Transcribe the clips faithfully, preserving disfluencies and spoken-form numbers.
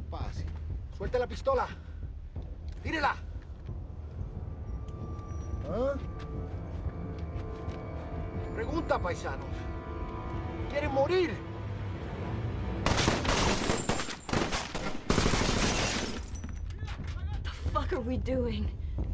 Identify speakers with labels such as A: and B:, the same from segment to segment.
A: fácil. Suelte la pistola. ¡Tírela! ¿Ah? Pregunta, paisanos. ¿Quieren morir?
B: What the fuck are we doing?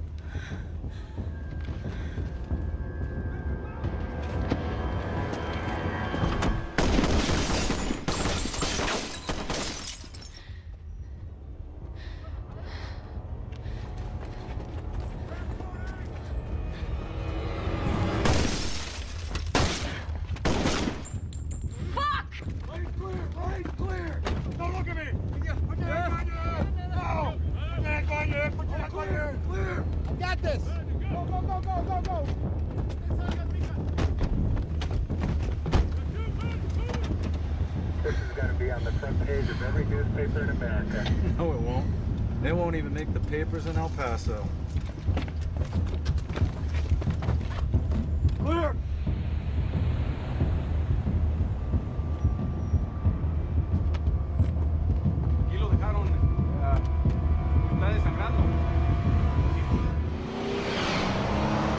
C: No, it won't. They won't even make the papers in El Paso.
A: Clear!